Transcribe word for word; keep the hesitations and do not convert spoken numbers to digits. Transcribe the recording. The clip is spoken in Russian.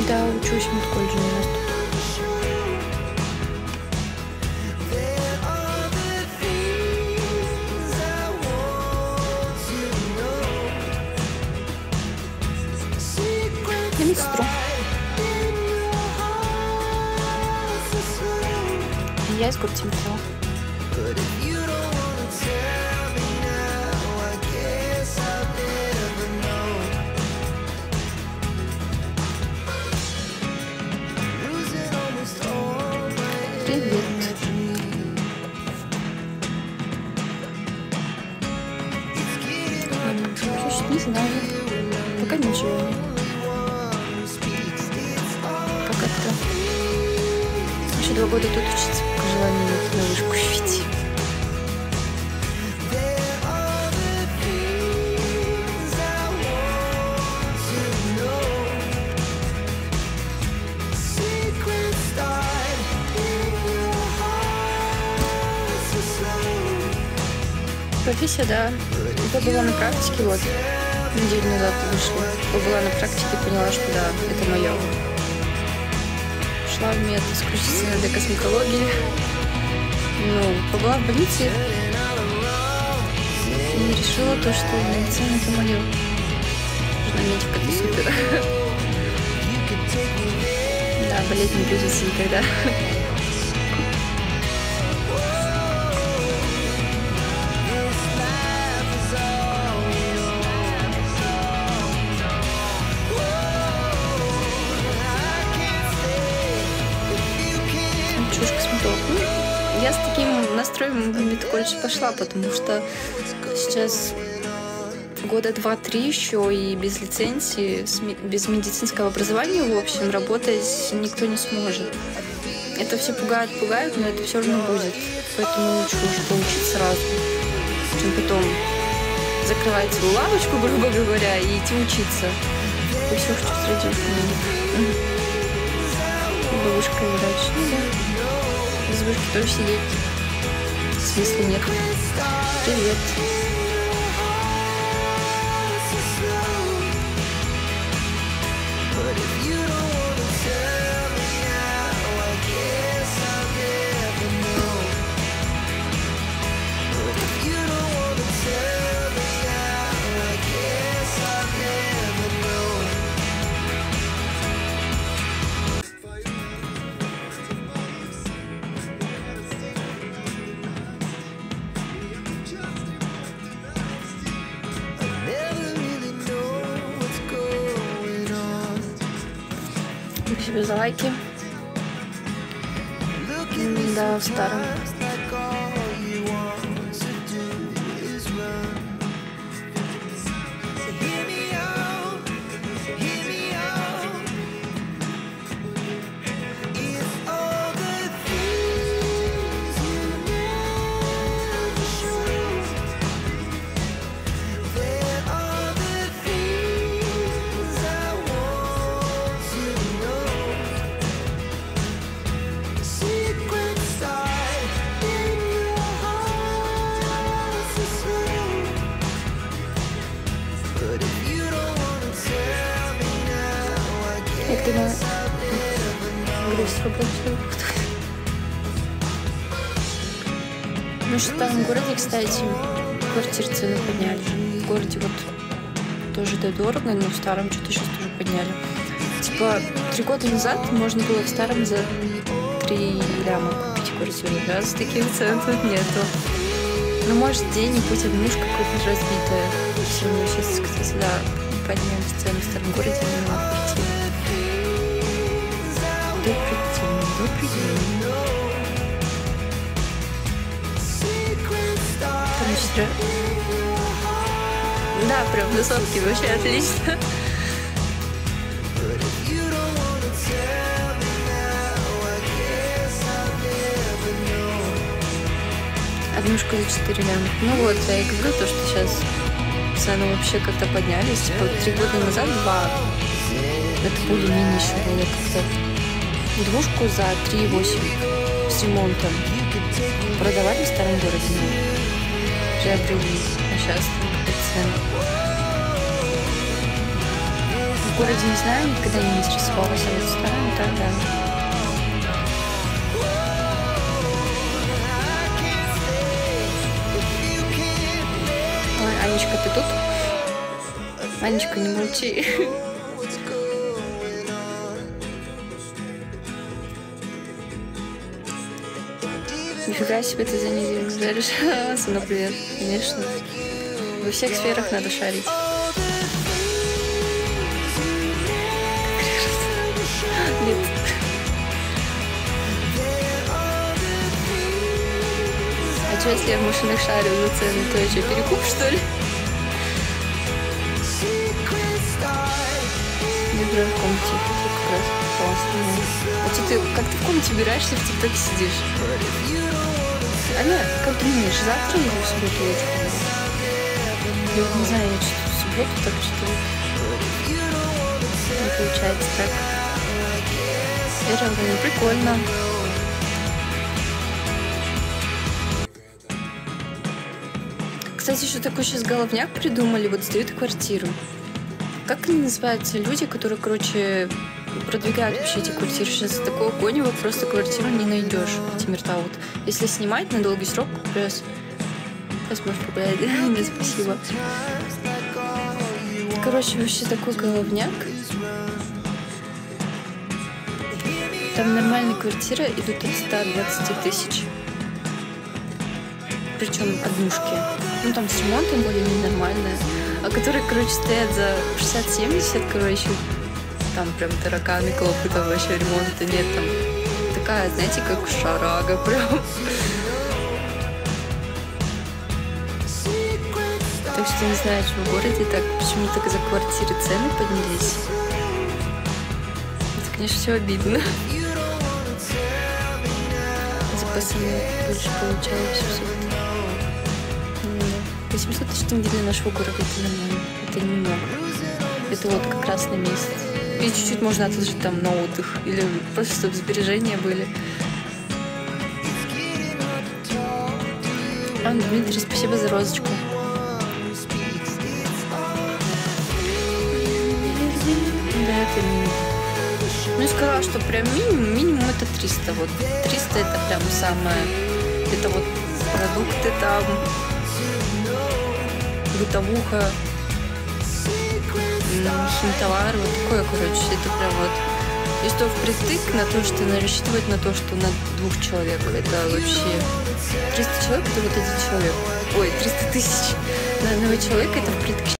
Да, учусь в медколледже у нас тут. На медсестру. Я из Гортимитова. Привет. Слушай, не знаю. Пока ничего. Пока то. Еще два года тут учиться, пока желание нет на вышку идти. Профессия, да. Я была на практике, вот, неделю назад вышла. Побыла на практике, поняла, что да, это мое. Шла в мед исключительно для косметологии. Ну, побыла в больнице и решила то, что медицина это мое. Жена медик, это супер. Да, болеть не придется никогда. Я с таким настроем в медколледж пошла, потому что сейчас года два-три еще и без лицензии, без медицинского образования, в общем, работать никто не сможет. Это все пугает, пугает, но это все равно будет. Поэтому лучше уж поучиться сразу, чем потом закрывать свою лавочку, грубо говоря, и идти учиться. И все, что среди бабушка и врач. Ну да. Без вышки тоже сидеть. Смысла нет. Привет. Спасибо за лайки. Да, в старом. Як ти на груз работаю? Ну что там в городе, кстати, квартир цены подняли. В городе вот тоже да дорого, но в старом что-то сейчас тоже подняли. Типа три года назад можно было в старом за три ляма купить квартиру. Да, с таких цен тут нету. Ну может денег, быть однушка какая-то разбитая. Все равно сейчас, кстати, да, подняли цены в старом городе на квартиру. Добрый день, добрый день. Там сестра. Да, прям на сотке вообще отлично. Однушка за четыре ляма. Ну вот, я и говорю то, что сейчас цены вообще как-то поднялись. Типа три года назад два. Это более-менее еще было как-то. Двушку за три восемь с ремонтом продавали в старом городе, ну, приобрели, а сейчас какая цена. в городе не знаю, никогда не интересовалась, а вот в стране, да, да. Ой, Анечка, ты тут? Анечка, не молчи. Нифига себе ты за неделю жаришь. Ну, привет, конечно. Во всех сферах надо шарить. Нет. А что, если я в машинах шарю за цены, то я что, перекуп, что ли? Я прям в комнате как раз классно. А что ты, как ты в комнате убираешься, в ТикТоке сидишь? Аня, как думаешь, завтра или в субботу вечером? Я вот не знаю, я что-то в субботу так что не получается так. Серия, ну прикольно. Кстати, еще такой сейчас головняк придумали, вот сдают квартиру. Как они называются? Люди, которые, короче, продвигают вообще эти квартиры. Сейчас такого гонева просто квартиру не найдешь. Тимиртаут. Если снимать на долгий срок, плюс... Посмотрим, блядь. Нет, спасибо. Короче, вообще такой головняк. Там нормальная квартира идут от ста двадцати тысяч. Причем однушки. Ну, там с ремонтом более-менее нормальная. А которые, короче, стоят за шестьдесят-семьдесят, короче, там прям тараканы, клопы, там вообще ремонта нет. Там такая, знаете, как шарага прям. Так что не знаю, что в городе так, почему так за квартиры цены поднялись. Это, конечно, все обидно. За пацаны больше получалось все. восемьсот тысяч тенге для нашего города — это нормально. Это немного. Это вот как раз на месяц. И чуть-чуть можно отложить там на отдых. Или просто чтобы сбережения были. А, Дмитрий, спасибо за розочку. Да, это минимум. Ну, я сказала, что прям минимум, минимум это триста. Вот триста это прям самое. Это вот продукты там, бытовуха, химтовар, вот такое, короче, это прям вот. И что впритык на то, что надо рассчитывать на то, что на двух человек, это вообще триста человек, это вот один человек. Ой, триста тысяч на одного человека, это впритык.